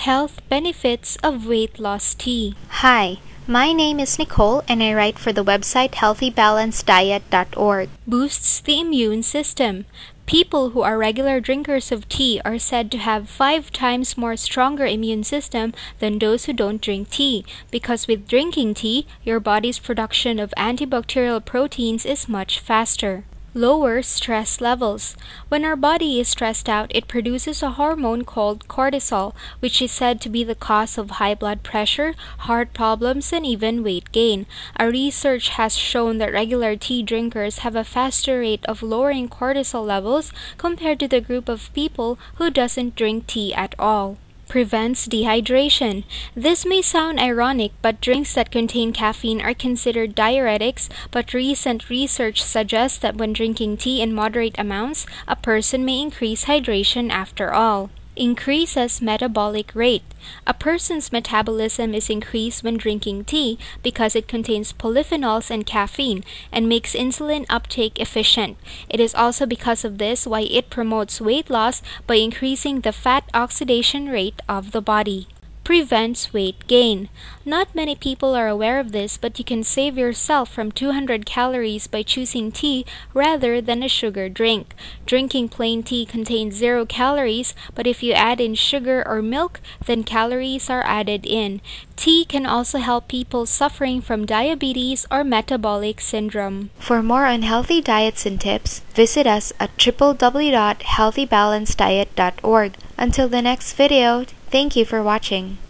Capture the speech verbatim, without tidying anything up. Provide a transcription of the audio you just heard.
Health benefits of weight loss tea. Hi, my name is Nicole and I write for the website healthy balanced diet dot org. Boosts the immune system. People who are regular drinkers of tea are said to have five times more stronger immune system than those who don't drink tea, because with drinking tea, your body's production of antibacterial proteins is much faster. Lower stress levels. When our body is stressed out, it produces a hormone called cortisol, which is said to be the cause of high blood pressure, heart problems, and even weight gain. A research has shown that regular tea drinkers have a faster rate of lowering cortisol levels compared to the group of people who doesn't drink tea at all. Prevents dehydration. This may sound ironic, but drinks that contain caffeine are considered diuretics, but recent research suggests that when drinking tea in moderate amounts, a person may increase hydration after all. Increases metabolic rate. A person's metabolism is increased when drinking tea because it contains polyphenols and caffeine and makes insulin uptake efficient. It is also because of this why it promotes weight loss by increasing the fat oxidation rate of the body. Prevents weight gain. Not many people are aware of this, but you can save yourself from two hundred calories by choosing tea rather than a sugar drink. Drinking plain tea contains zero calories, but if you add in sugar or milk, then calories are added in. Tea can also help people suffering from diabetes or metabolic syndrome. For more unhealthy diets and tips, visit us at w w w dot healthy balanced diet dot org. Until the next video, thank you for watching.